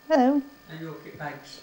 Hello. Are you okay? Thanks.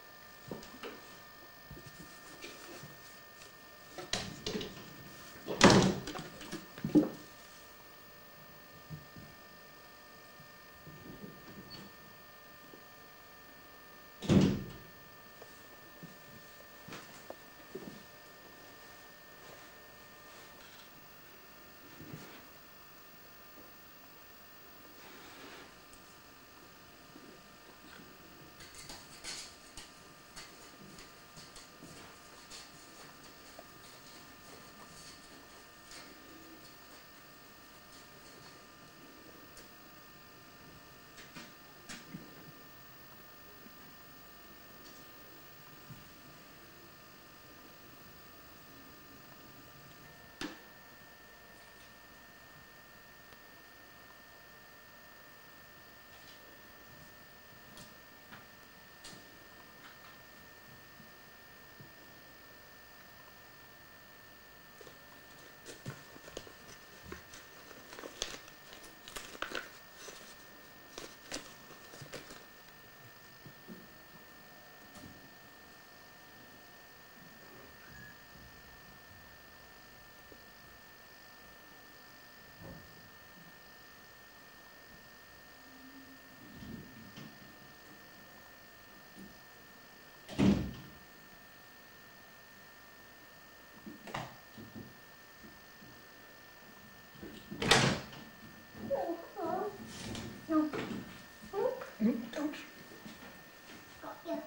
Don't. Yeah.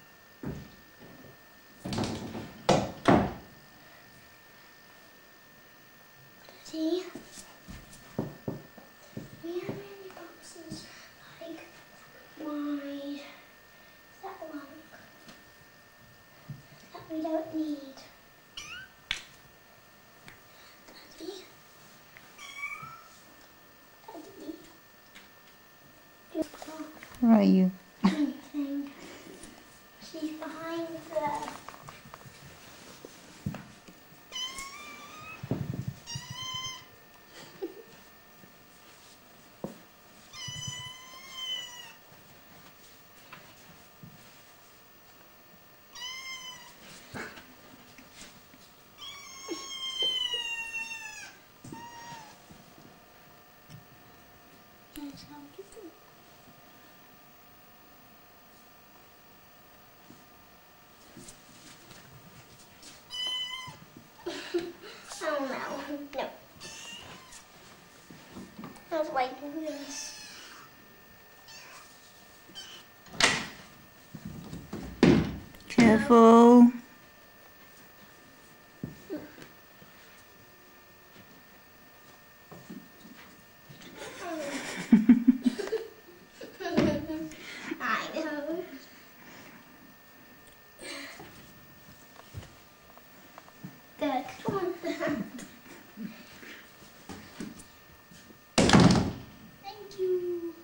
See? We have many boxes like wide, that one, that we don't need. Daddy? Daddy? Where are you? Anything. She's behind there. That's how you do. Oh no, no. I was waiting for this. Careful. I know. Good. Come on. Thank you.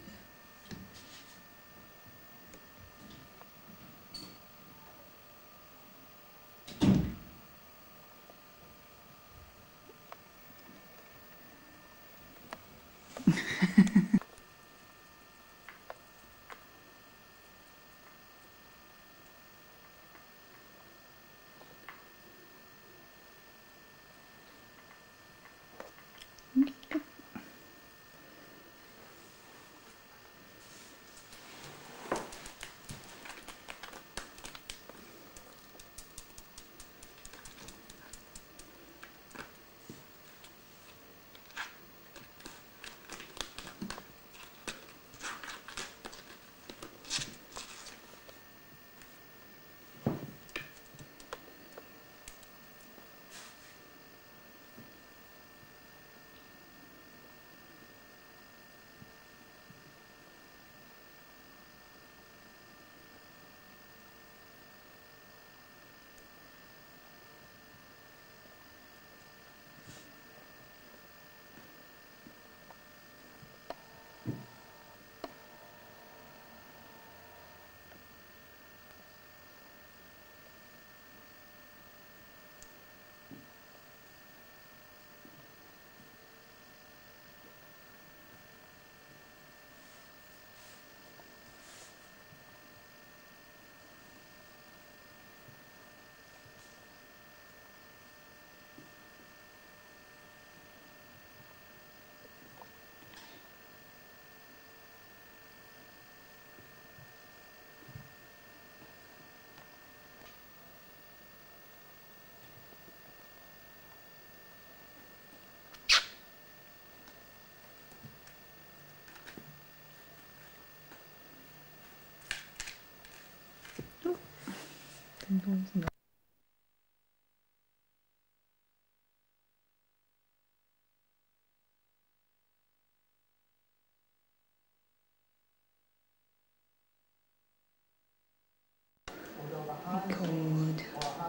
Record.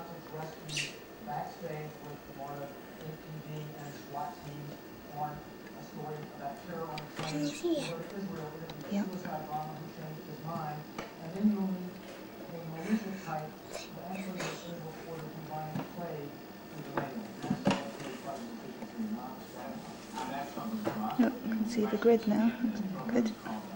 Can you see it? Yep. Look, you can see the grid now. Good.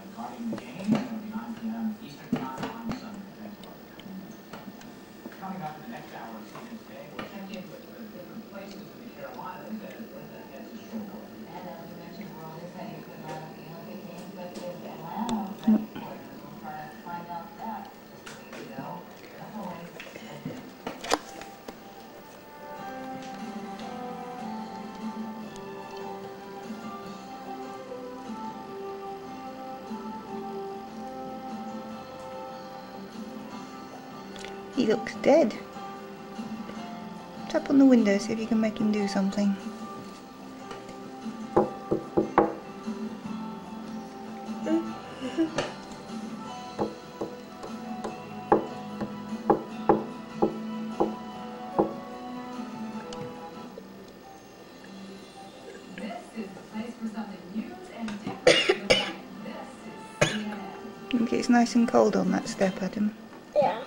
He looks dead. Tap on the window, see if you can make him do something. I think it's nice and cold on that step, Adam. Yeah.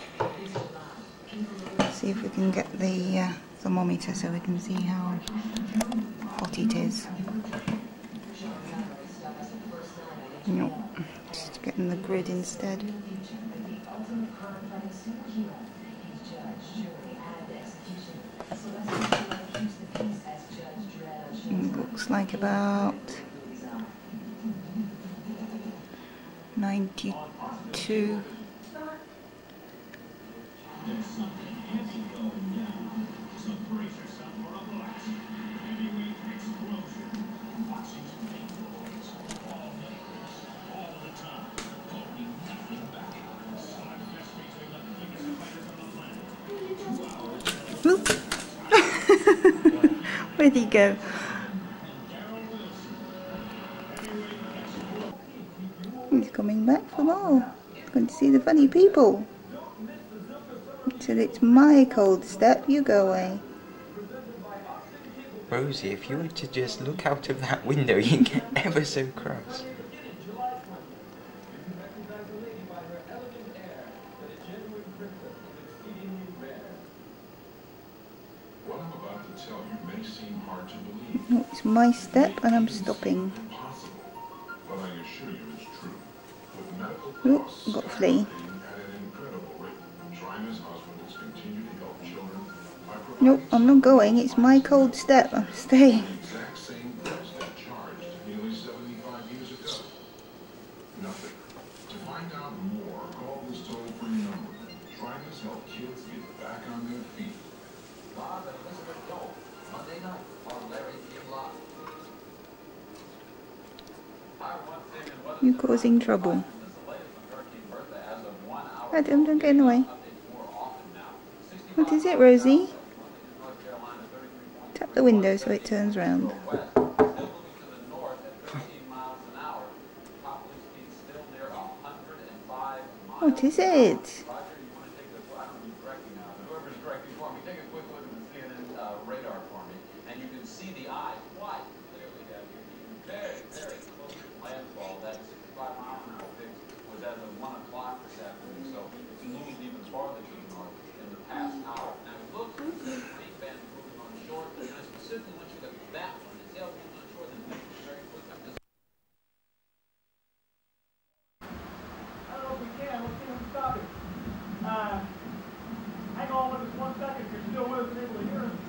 See if we can get the thermometer so we can see how hot it is. No, just getting the grid instead. It looks like about 92. Where'd he go? He's coming back for more. He's going to see the funny people. He said, it's my cold step, you go away. Rosie, if you were to just look out of that window, you'd get ever so cross. What I'm about to tell you may seem hard to believe. No, it's my step and I'm stopping. Impossible, but I assure you it's true. With medical Oh, costs got a flea. at an incredible rate, China's hospitals continue to help children by providing Nope, I'm not going. It's my cold step. I'm staying. the exact same price they charged nearly 75 years ago. Nothing. To find out more, call this toll-free number. China's help kids get back on their feet. Bob and Elizabeth Dole, Monday night on Larry Q Live. You're causing trouble. Adam, don't get in the way. What is it, Rosie? Tap the window so it turns round. What is it? Radar for me, and you can see the eye quite clearly down here. Very, very close to landfall. That 65 mile an hour fix was as of 1 o'clock this afternoon, so it's moved even farther to the north in the past hour. Now it looks like the rain band moving on shore, and I specifically want you to look at that one. The tail moving on shore, then moving very quick up this. I don't know if we can. Let's see who's stopping. Hang on with us 1 second. If you're still with us and able to hear us.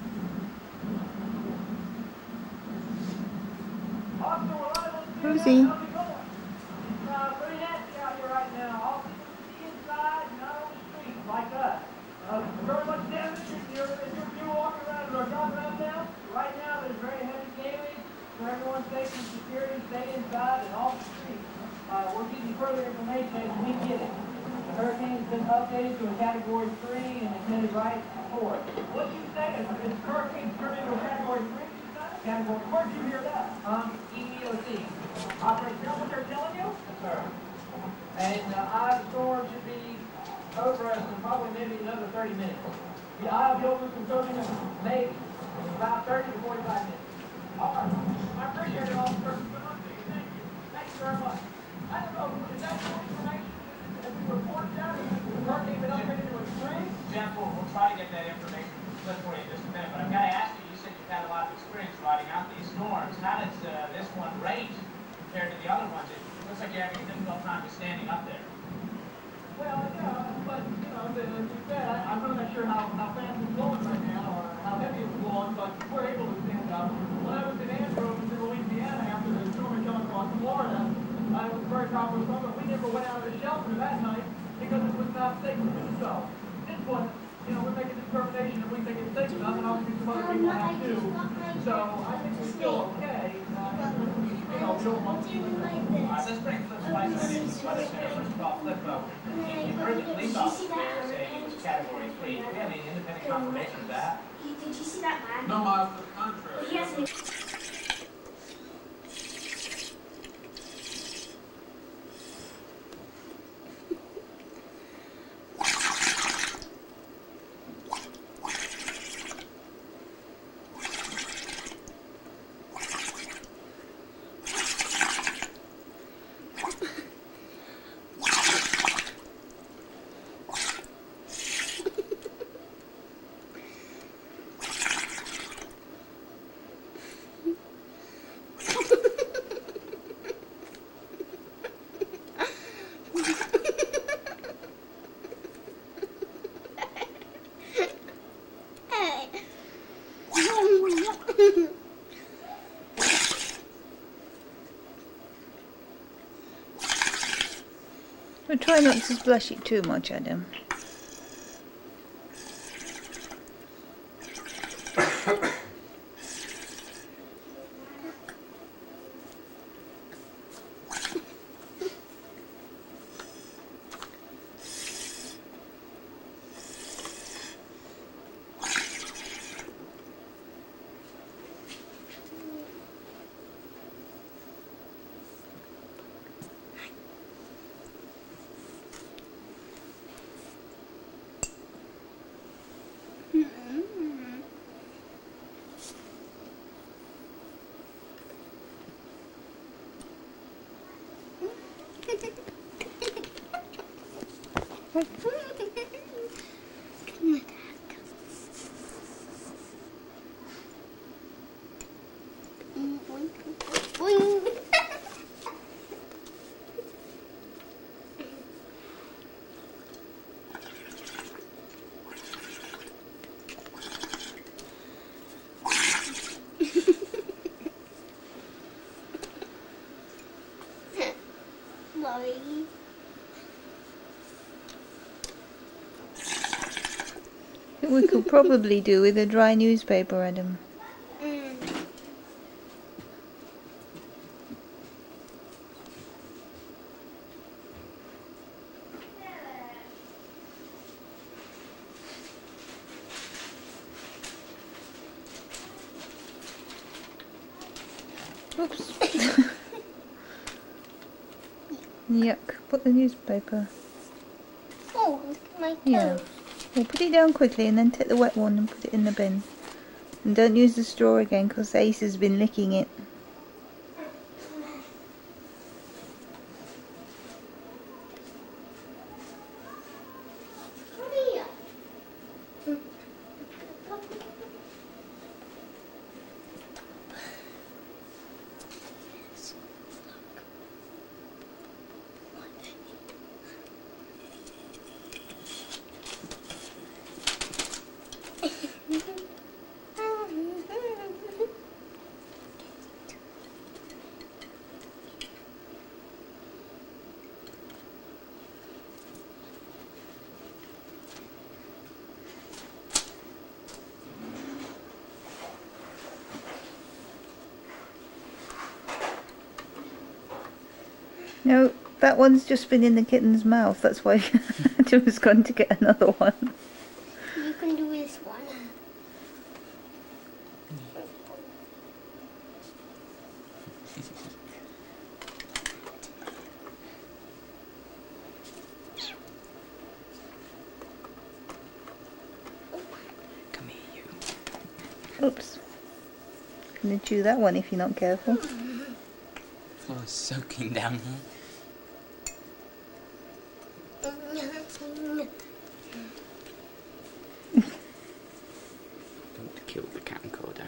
Officer, we're live on the Rosie. How's it going? It's pretty nasty out here right now. All people can see inside, not on the street, like us. Very much damage. If you're walking around or driving around now, right now there's very heavy damage. For everyone's safety and security, stay inside and off the street. We'll give you further information as we get it. hurricane's been updated to a Category 3 and is headed right for it. What you say is hurricane's turned into a Category 3? Category. Where'd you hear that? EEOC. Operator, tell what they're telling you? Yes, sir. And the eye of the storm should be over us in probably maybe another 30 minutes. The eye of the overconsumption is maybe about 30 to 45 minutes. All right. I appreciate it, officer. Thank you. Thank you very much. I don't know, is that new information? Have we reported that? The hurricane been upgraded to a 3? Jeff, we'll try to get that information for you in just a minute, but I've got to ask you, you said you've had a lot of experience riding out these storms. How does this one rate compared to the other ones? It looks like you're having a difficult time just standing up there. Well, yeah, but, you know, as you said, I'm really not sure how fast it's blowing right now or how heavy it's blowing, but we're able to stand up. When I was in Andrews in Louisiana after the storm had come across Florida, I was very proud of but we never went out of the shelter that night because it was not safe to do so. This one, you know, we're making a determination if we think it's safe enough, and obviously some other people have too. So I think we're still okay. You know, we don't want to. Let's bring Flip's lights on in. First of all, Flip, you heard the police officer there saying it was Category 3. Do we have any independent confirmation of that? Did you see that man? No, Miles, to the contrary. He has an We'll try not to splash it too much, Adam. We could probably do with a dry newspaper, Adam. Oops. Yuck. Put the newspaper. Oh, look at my toes. Yeah. Well, put it down quickly and then take the wet one and put it in the bin. And don't use the straw again because Ace has been licking it. No, That one's just been in the kitten's mouth. That's why Jim's gone to get another one. You can do this one. Come here, you. Oops. Gonna chew that one if you're not careful. Oh, it's soaking down here. Don't kill the camcorder.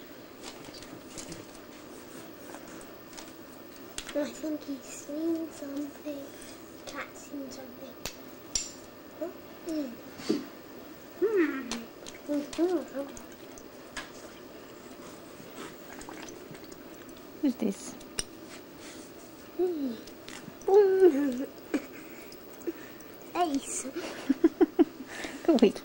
I think he's seeing something. Cat's seen something. Who's this? Ace. Wait.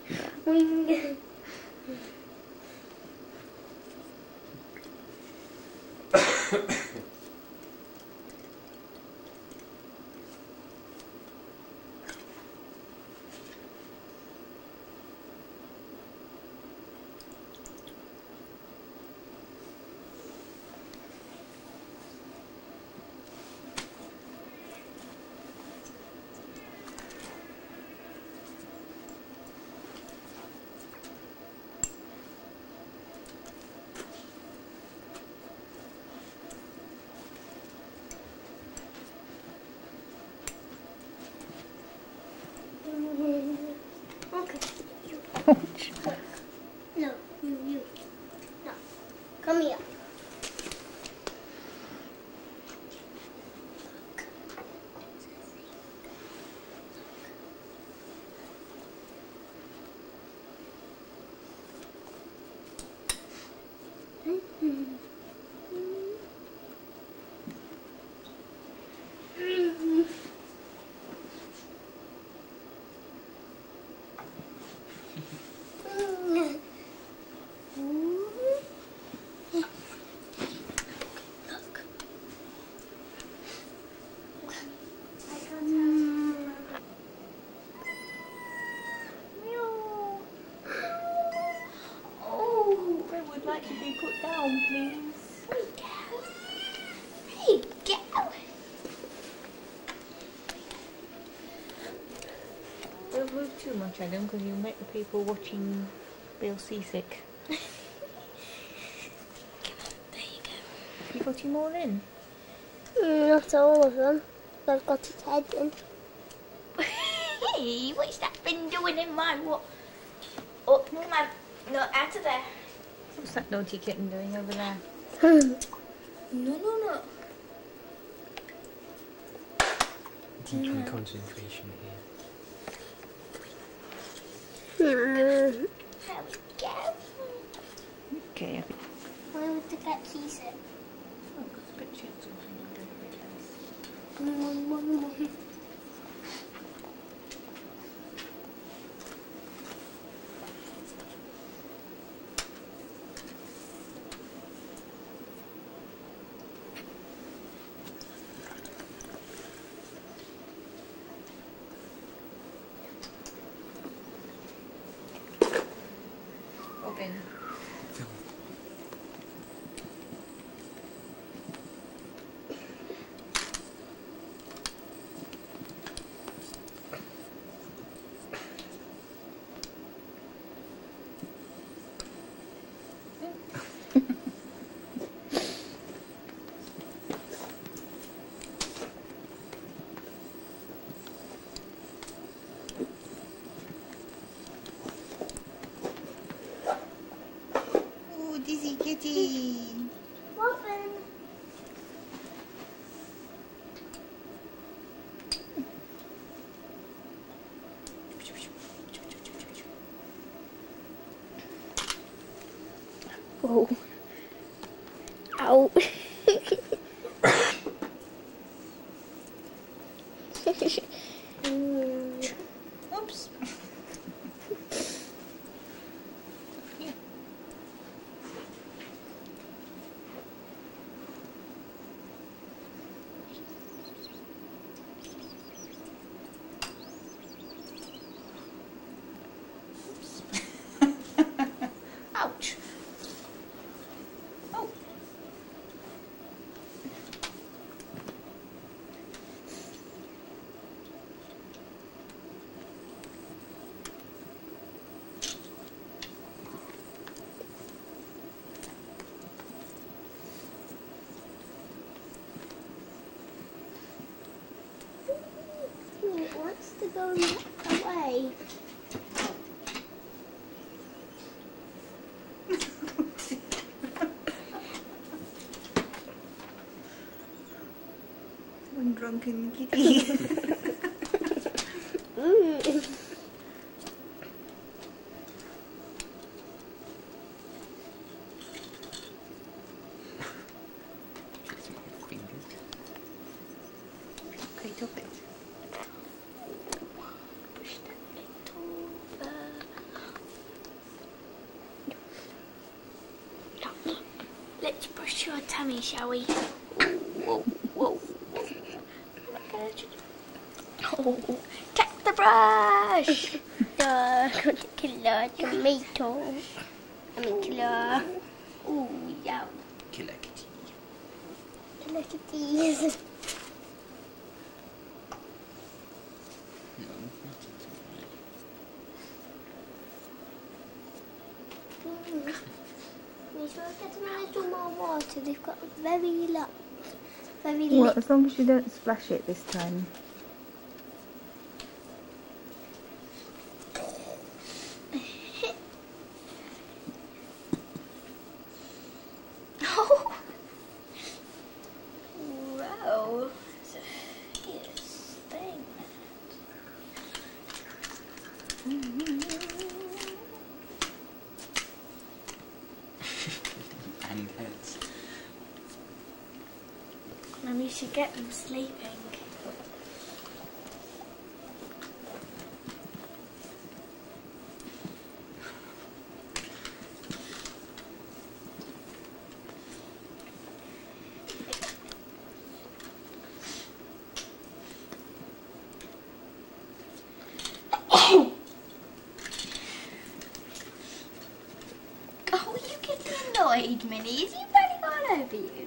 Okay. Ouch. No, you. No. Come here. Like to be put down, please. There you go. There you go. Don't move too much, Adam, because you'll make the people watching feel seasick. There you go. You got him all in? Not all of them. I've got his head in. Hey, what's that been doing in my what? Oh, come on. No, out of there. What's that naughty kitten doing over there? No. Teaching concentration here. There we go. Okay. Where would the cat keys it? Oh, got pictures of him all over the place. Robyn. Dizzy kitty. Robyn. Oh. Ow. Oops. Yeah. to go away. One drunken kitty. Okay, top it. Push that bit over. Let's brush your tummy, shall we? Whoa, whoa, whoa. Oh, check the brush. Killer tomato. I mean killer. Ooh, yum. Killer kitty. Killer kitties. No, not We should get them a little more water. They've got very very Well, as long as you don't splash it this time. Oh. Wow. Yes, thing. And heads. Mummy should get them sleeping. Oh, you getting annoyed, Minnie? Is he running all over you?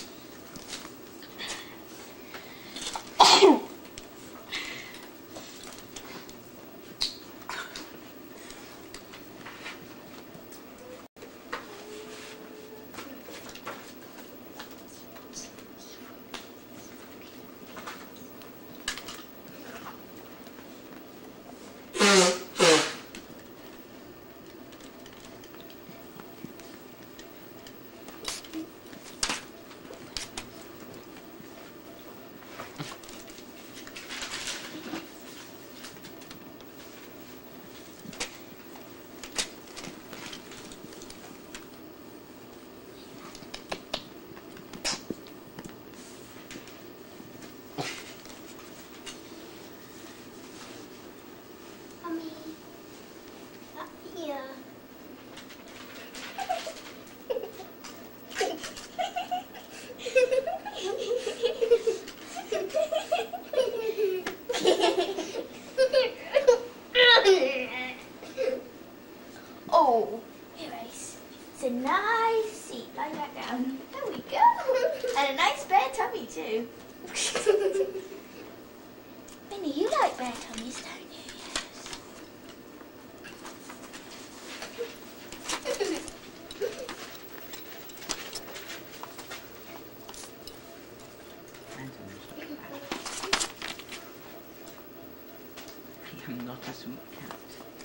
Mummy, up here. Oh, here Ace. It's a nice seat. Lie back down. There we go. And a nice bare tummy too. Minnie, you like bare tummies, don't you? I am not a sweet cat.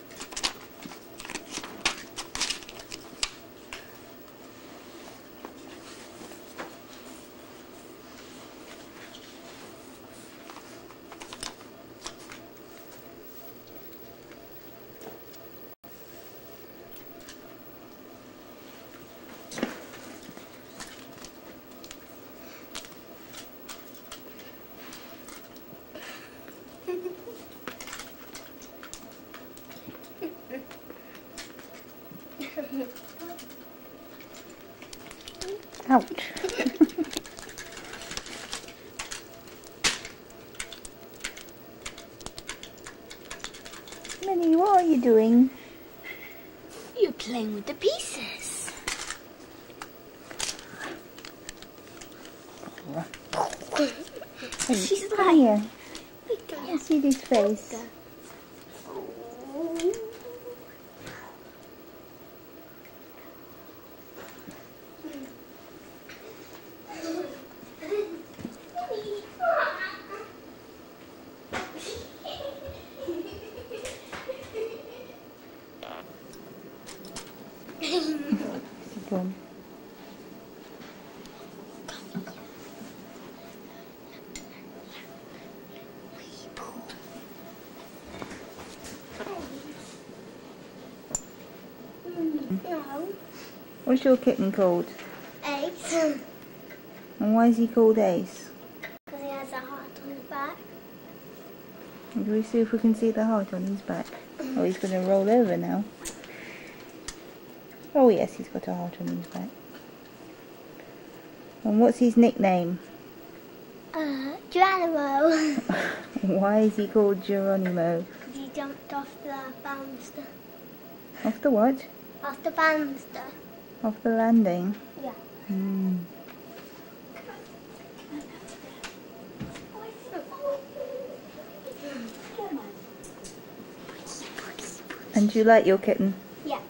Ouch. Minnie, what are you doing? You're playing with the pieces. She's Come like, here. look at Let's see this face. What's your kitten called? Ace. And why is he called Ace? Because he has a heart on his back. And do we see if we can see the heart on his back? Oh, he's going to roll over now. Oh yes, he's got a heart on his back. And what's his nickname? Geronimo. Why is he called Geronimo? Because he jumped off the banister. Off the what? Off the banister. Off the landing? Yeah. Mm. And do you like your kitten? Yeah.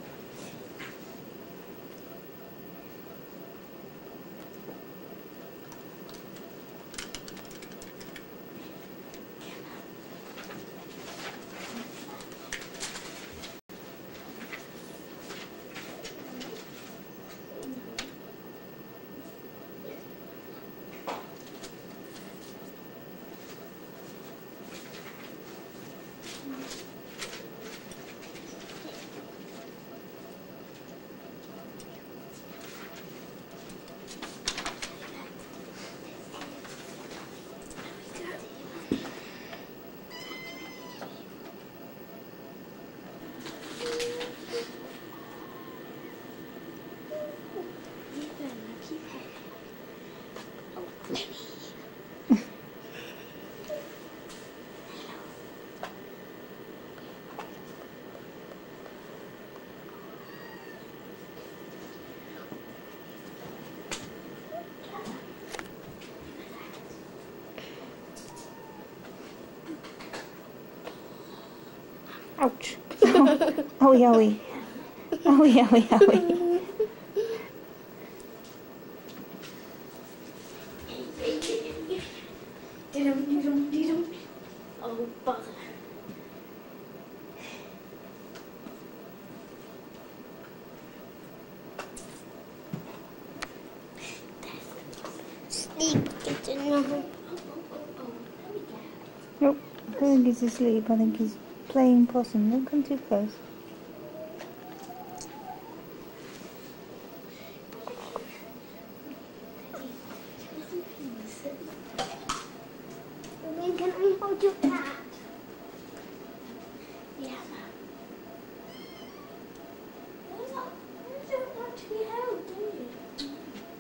Ouch. Oh, owie, owie. Owie, owie, owie. Oh, bother. Sleep, kitten. Nope, I don't think he's asleep. I think he's playing possum. Don't come too close. Can I hold your cat? Yeah. You don't want to be held, do you?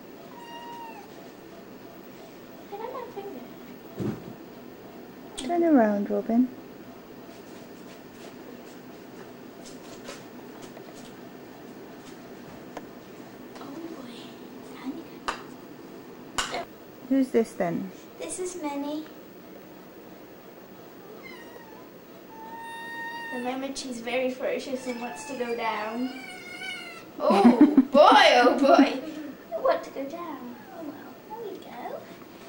Can I have my finger? Turn around, Robyn. Oh boy. Tiny cat. Who's this then? This is Minnie. The moment she's very ferocious and wants to go down. Oh boy, oh boy. I want to go down. Oh well, there we go.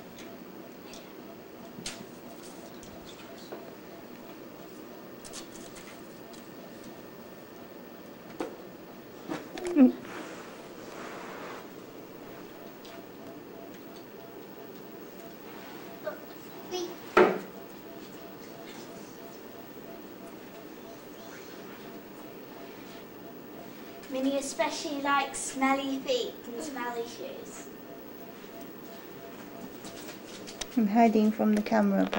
Minnie especially likes smelly feet and smelly shoes. I'm hiding from the camera.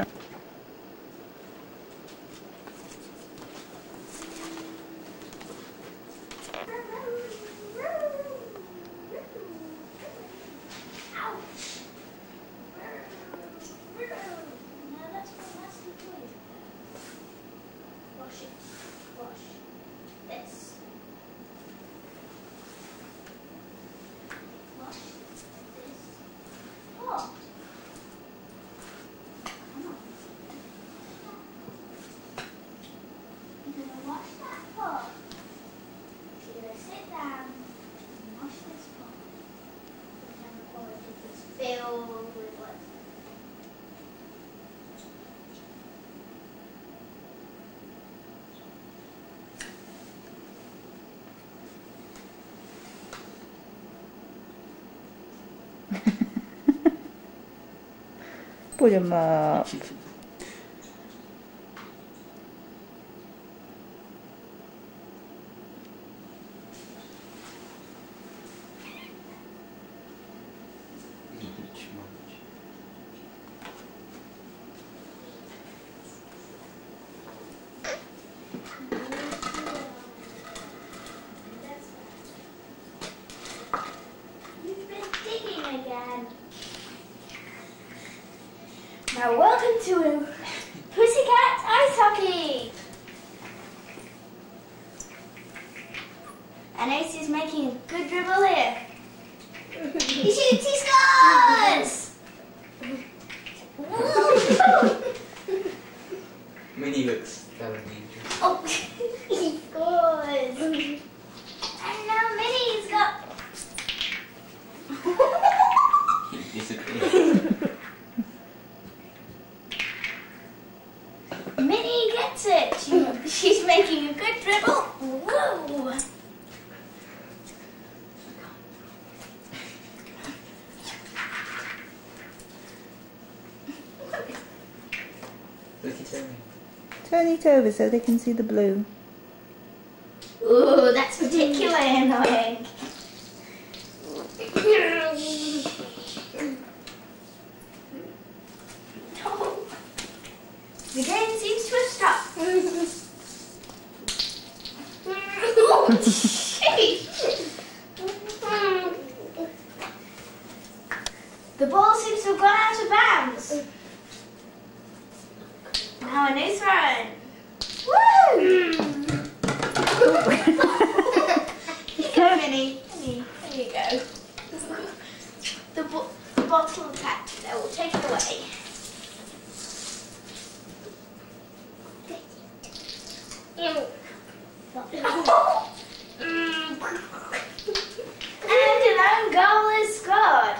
Put him up. Now welcome to Pussycat Ice Hockey. And Ace is making a good dribble here. He shoots, he scores! Minnie looks very dangerous. Oh, he scores! And now Minnie's got... He disappeared. Minnie gets it. She's making a good dribble. Whoa! Look at Terry. Turn it over so they can see the blue. Ooh, that's particularly annoying. The game seems to have stopped. Oh, jeez. The ball seems to have gone out of bounds. Now a new throw. Woo! Here you go, Minnie. Minnie, there you go. The bottle of patch, I will take it away. And an own goal is scored.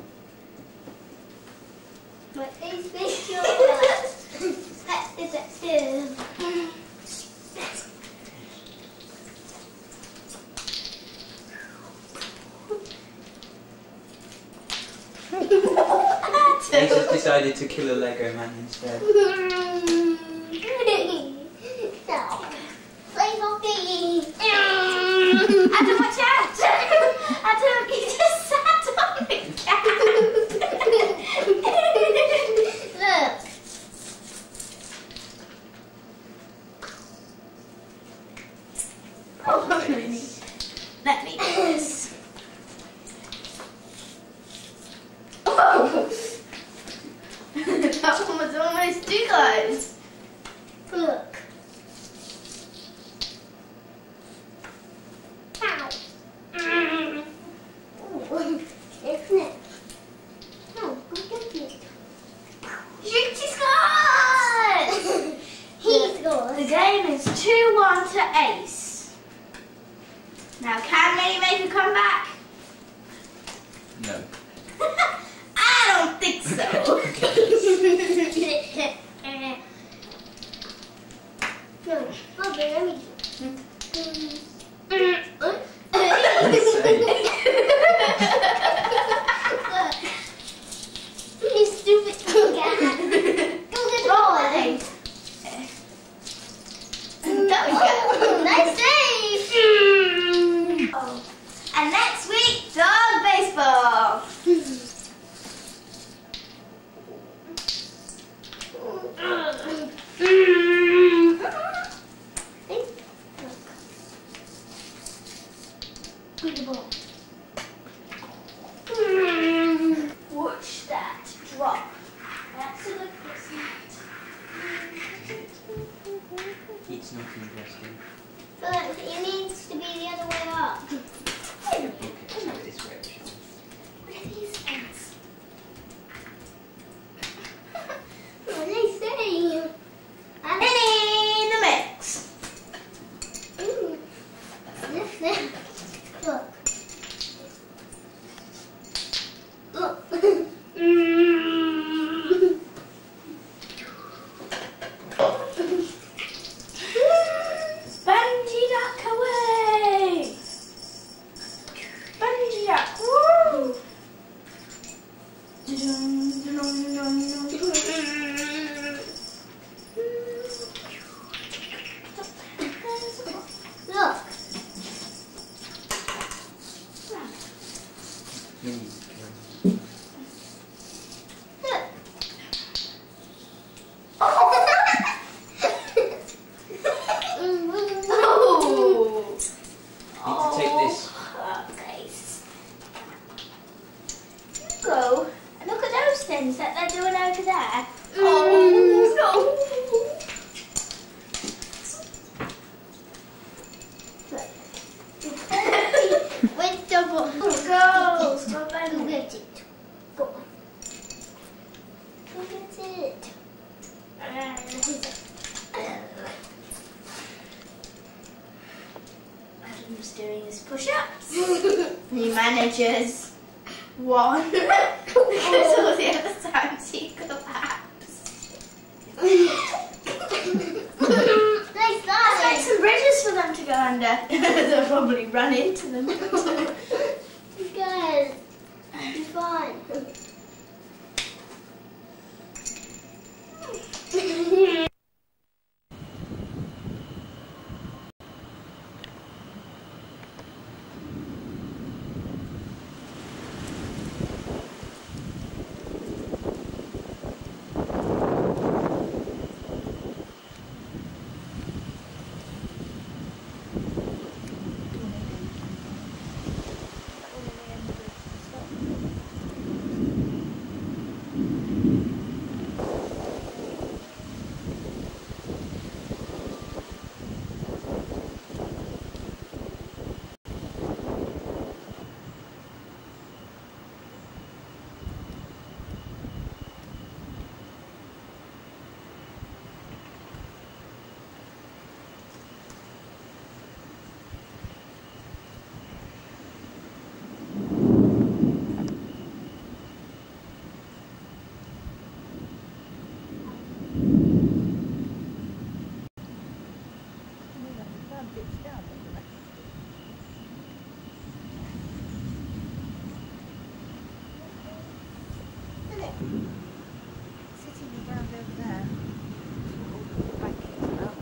What is this yours? That is it. Ace has decided to kill a Lego man instead. Play hockey. Adam, watch out! Adam, you just sat on the cat. Look. Oh, Minnie. Let me do this. Oh! That one was almost too close. Look. Ow. Oh, isn't it? Oh, good it. Shoot, he scored! He scores. The game is 2-1 to Ace. Now, can Minnie make a comeback? No. I don't think so. No, Bobby, let me you stupid cat. Go get the ball. There we go. Nice save. Oh. And next week, dog baseball. Good ball. Watch that drop. That's a good person. It's not interesting. But it needs to be the other way up. Okay, go this way, Sean. What are these things? What did I say? Minnie the mix. Ooh. Listen. Look. Look. Bungee duck away. Bungee duck. Woo. Look. Minnie's Look. Oh. Need to take this. Nice. Go and look at those things that they're doing over there. Oh no! With double. Go! Stop Go it. get it. Go on. Go get it. Adam's doing his push-ups. He manages 1. There's all the other times he collapsed. Nice Let's make guys. some bridges for them to go under. They'll probably run into them. Guys, be fun. Sitting around over there. Blankets up.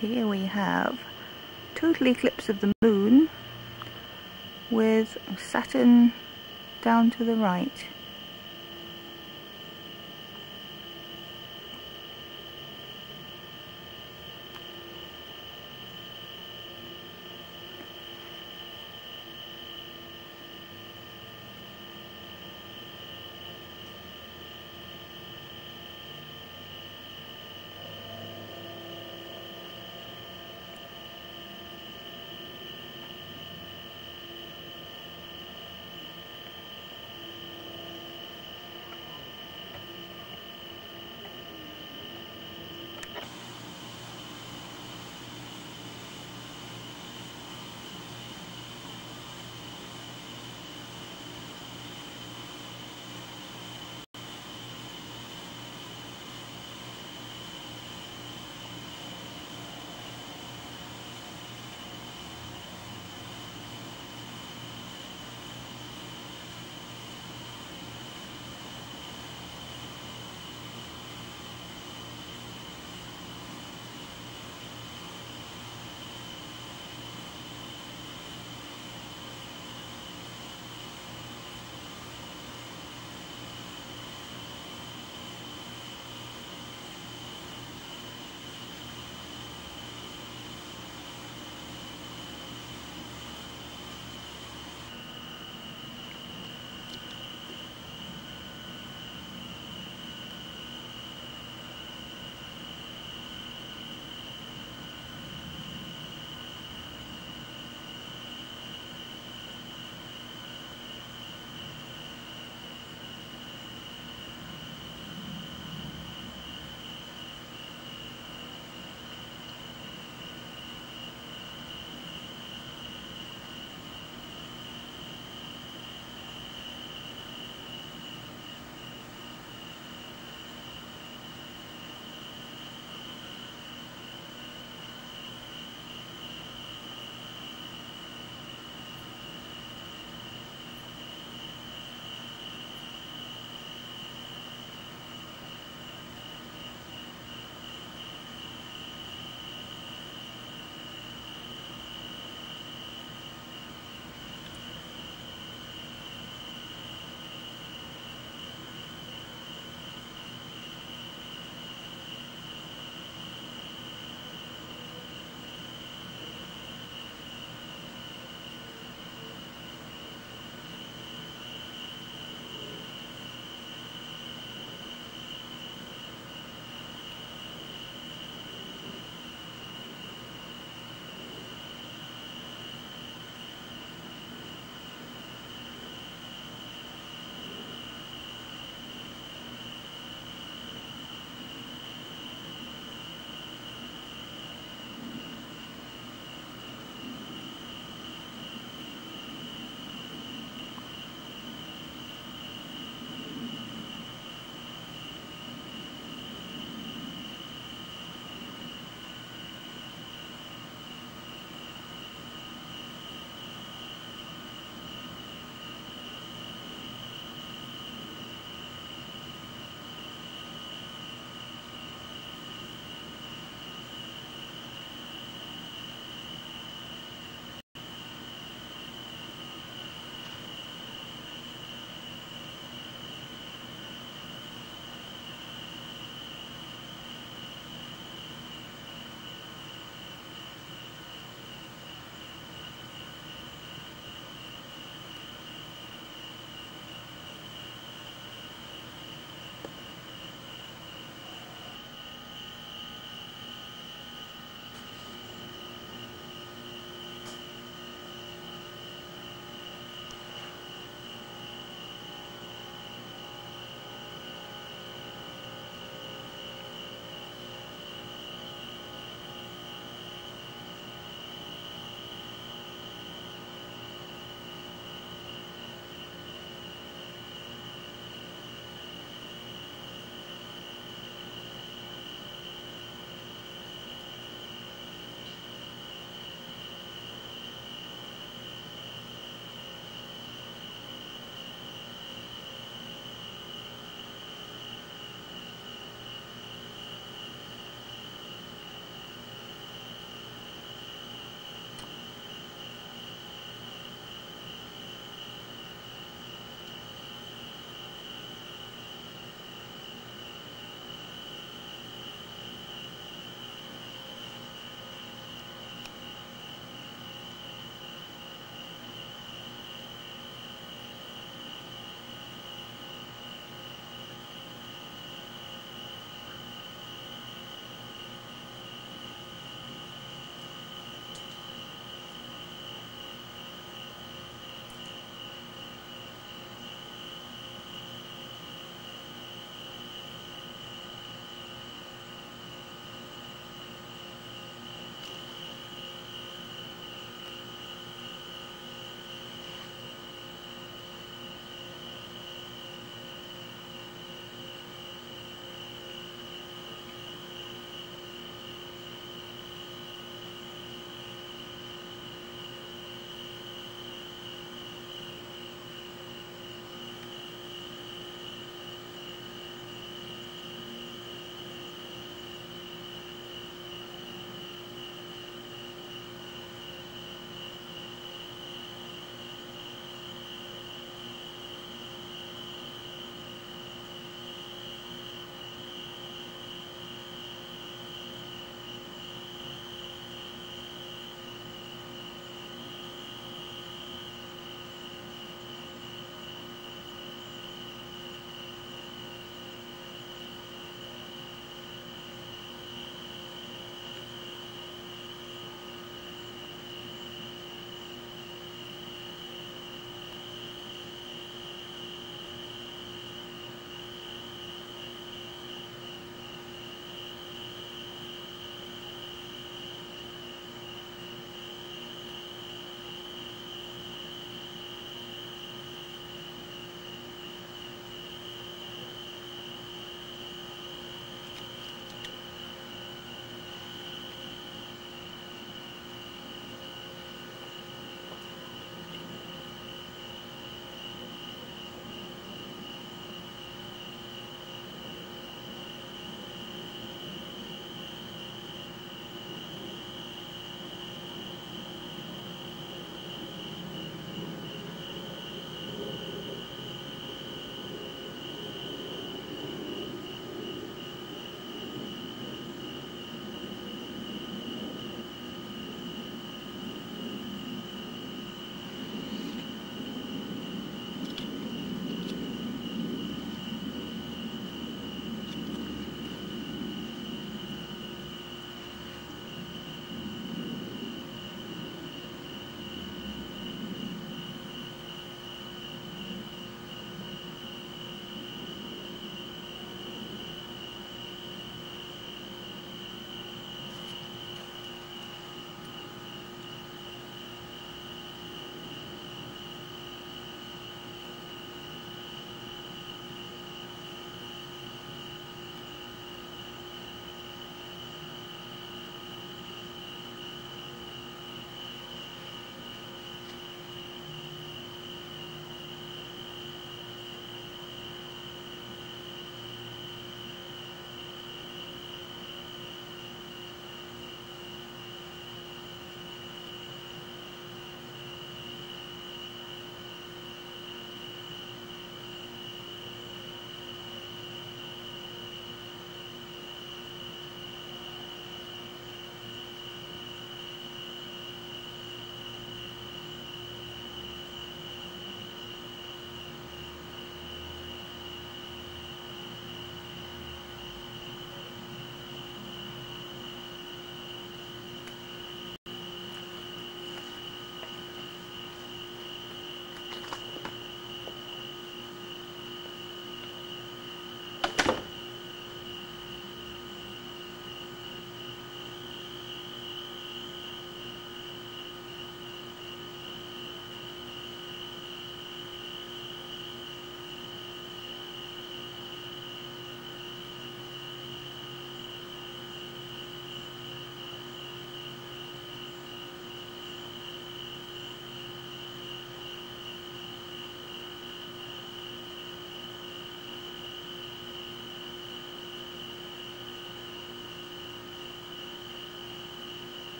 Here we have total eclipse of the moon with Saturn down to the right.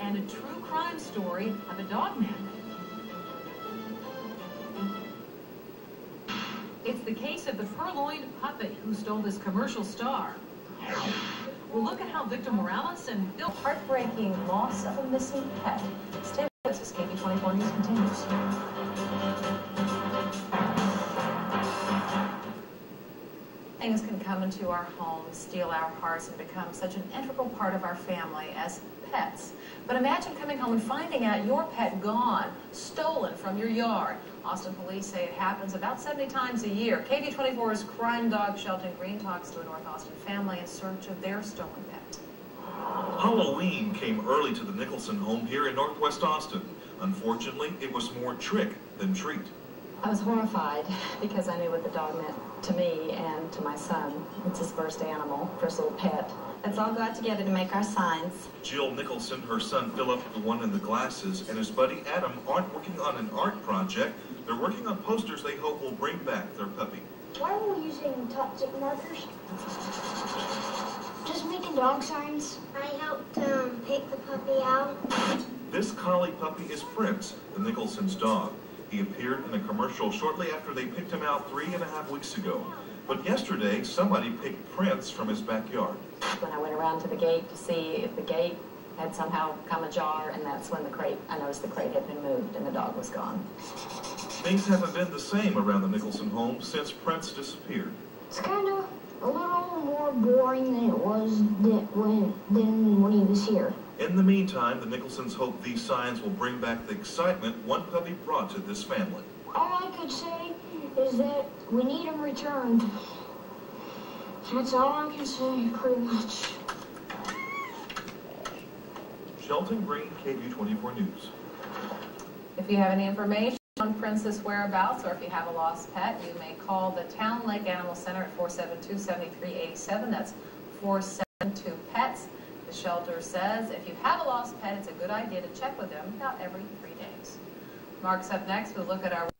and a true crime story of a dog man. It's the case of the purloined puppet who stole this commercial star. We'll look at how Victor Morales and Bill heartbreaking loss of a missing pet. Stay with us as KB24 News continues. Things can come into our homes, steal our hearts, and become such an integral part of our family as pets. But imagine coming home and finding out your pet gone, stolen from your yard. Austin police say it happens about 70 times a year. KB24's Crime Dog Shelton Green talks to a North Austin family in search of their stolen pet. Halloween came early to the Nicholson home here in Northwest Austin. Unfortunately, it was more trick than treat. I was horrified because I knew what the dog meant to me and to my son. It's his first animal, first little pet. Let's all go out together to make our signs. Jill Nicholson, her son Philip, the one in the glasses, and his buddy Adam aren't working on an art project. They're working on posters they hope will bring back their puppy. Why are we using toxic markers? Just making dog signs. I helped pick the puppy out. This collie puppy is Prince, the Nicholson's dog. He appeared in a commercial shortly after they picked him out 3.5 weeks ago. But yesterday, somebody picked Prince from his backyard. When I went around to the gate to see if the gate had somehow come ajar, and that's when I noticed the crate had been moved and the dog was gone. Things haven't been the same around the Nicholson home since Prince disappeared. It's kind of a little more boring than it was when he was here. In the meantime, the Nicholsons hope these signs will bring back the excitement one puppy brought to this family. All I could say is that we need him returned. That's all I can say, pretty much. Shelton Green, KU24 News. If you have any information on Prince's whereabouts, or if you have a lost pet, you may call the Town Lake Animal Center at 472-7387. That's 472-PETS. The shelter says if you have a lost pet, it's a good idea to check with them about every 3 days. Mark's up next. We'll look at our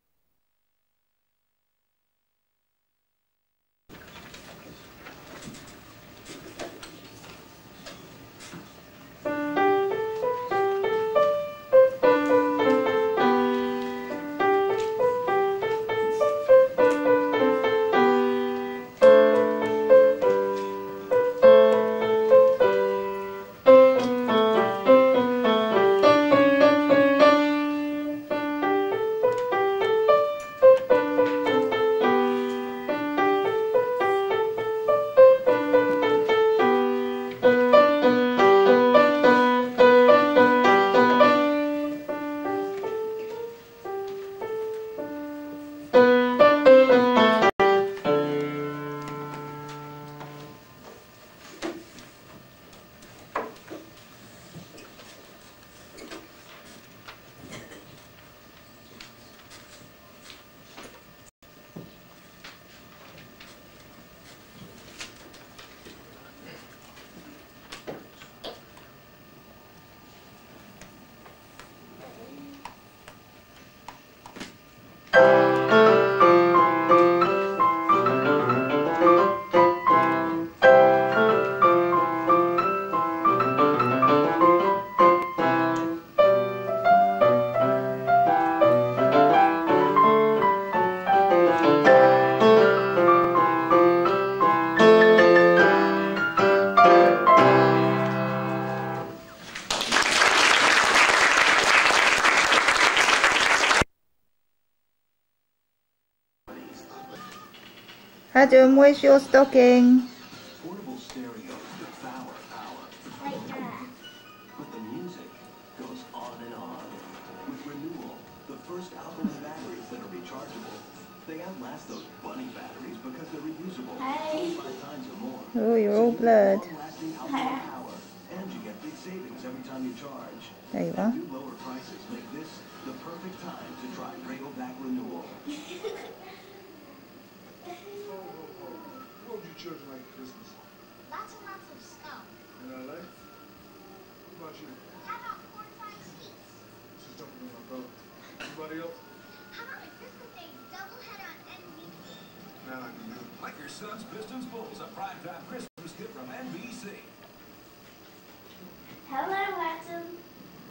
Adam, where's your stocking? Portable stereo, power. Right there. But the music goes on and on. With Renewal, the first album of batteries that are rechargeable. They outlast those bunny batteries because they're reusable. Hey. 5 times or more. Oh, you're all blurred. Long-lasting outdoor power. And you get big savings every time you charge. There you are. New lower prices make this the perfect time to try Rayovac Renewal. What would you children like for Christmas? Lots and lots of stuff. In LA? What about you? How about 4 or 5 seats? She's jumping on my brother. Anybody else? How about a Christmas Day doubleheader on NBC? Man, I can do it. Like your son's Pistons Bulls, a primetime Christmas hit from NBC. Hello, Atom.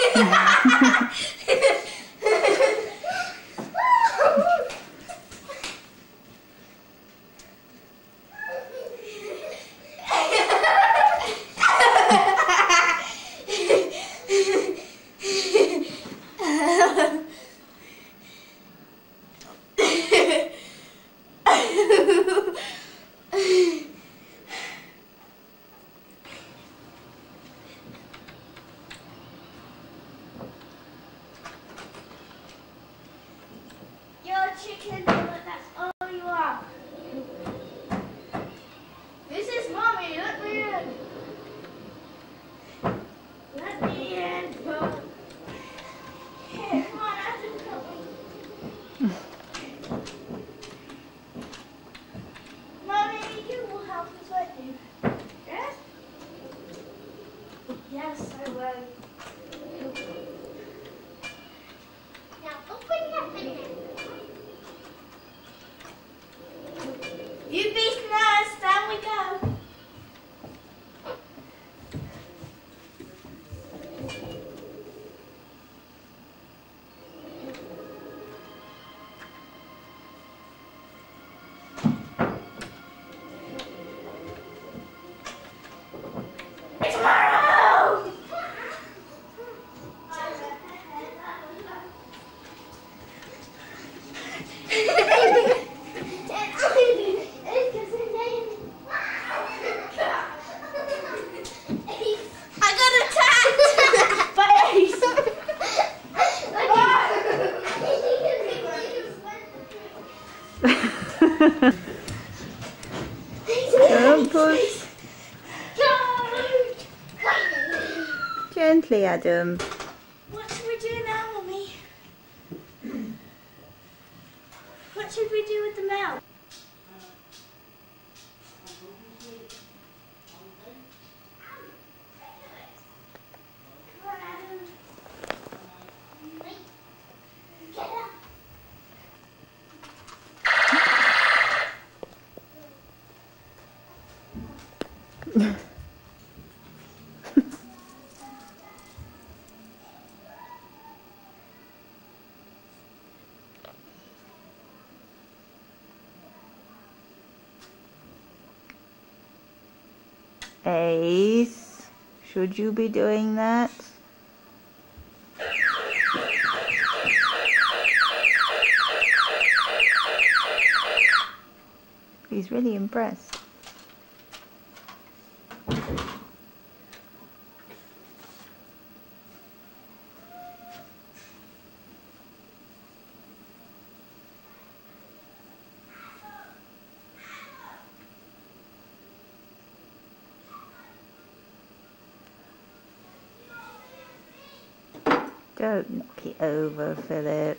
You're a chicken, but that's all you are. This is Mommy, let me in. Let me in, Mom. Here, come on, Adam, come on. Mommy, you will help us, won't you? Yes? Yes, I will. Now open your banana. You be nice, down we go. Tomorrow! I got attacked by Ace. Don't push. Gently, Adam. What should we do now, Mummy? What should we do with the milk? Come on, Adam. Get up. Ace, should you be doing that? He's really impressed. Don't knock it over, Philip.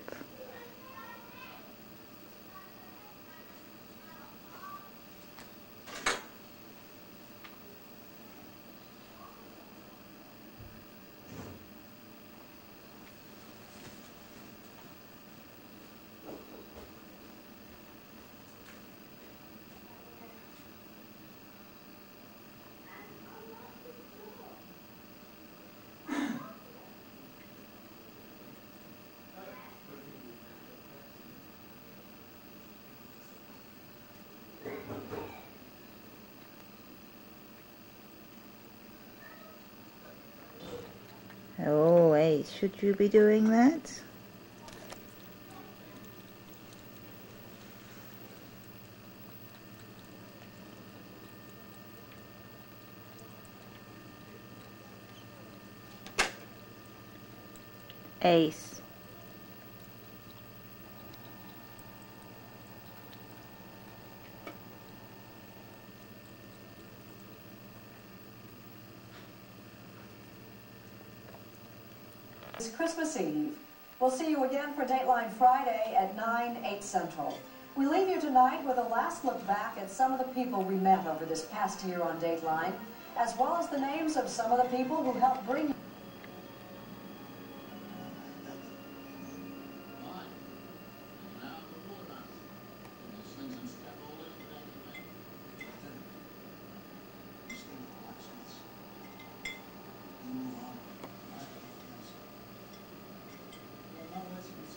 Oh, Ace, should you be doing that? Ace. It's Christmas Eve. We'll see you again for Dateline Friday at 9, 8 Central. We leave you tonight with a last look back at some of the people we met over this past year on Dateline, as well as the names of some of the people who helped bring you.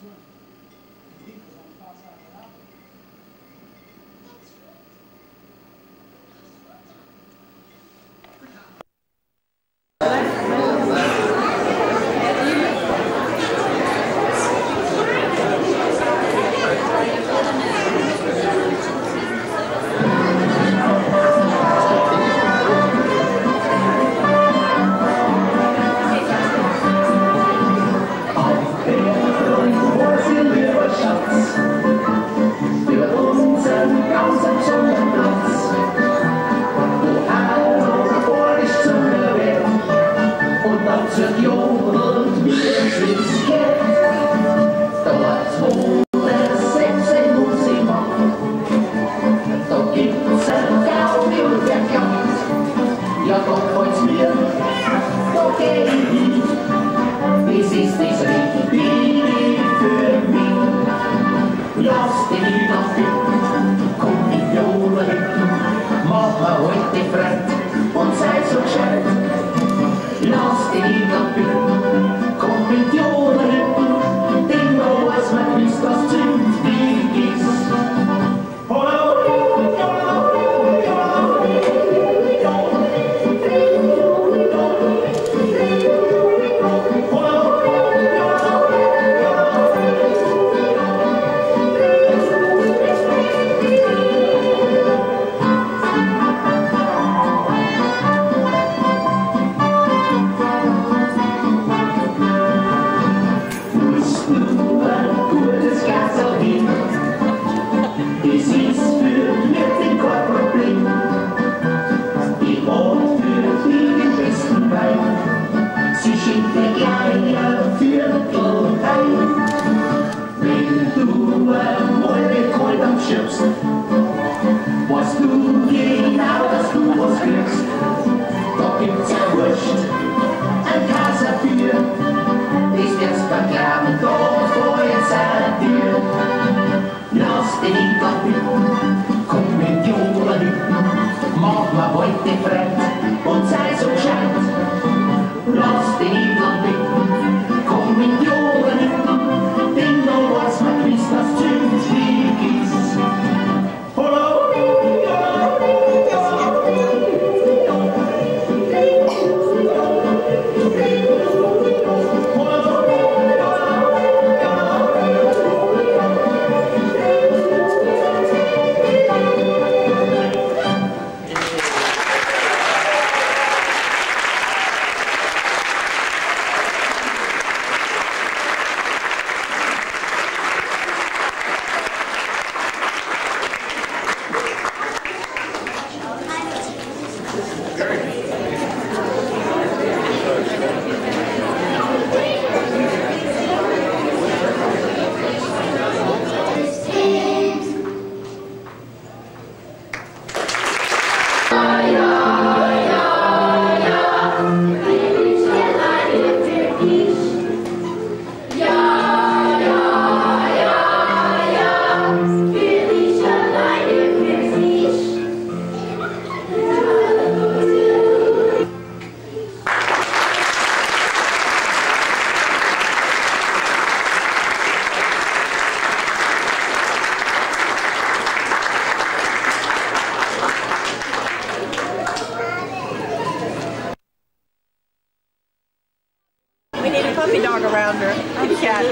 puppy dog around her. Kitty cat.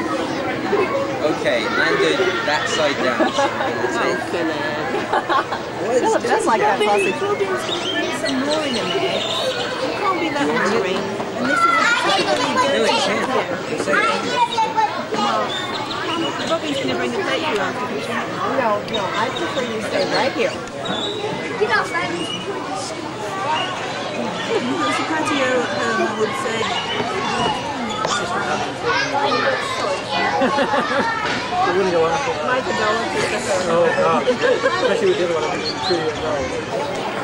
Okay, landed that side down. Philip does like that sausage. Robyn's some mooring in there. It can't be that much rain. And this is No, it can't. Robyn's going to bring the plate to you after the chat. No, I prefer you stay right here. Get off, Robyn. There's a patio at home, I would say. It wouldn't go after. My condolences to her. Oh, God. Especially with the other one, I think it's 2 years old.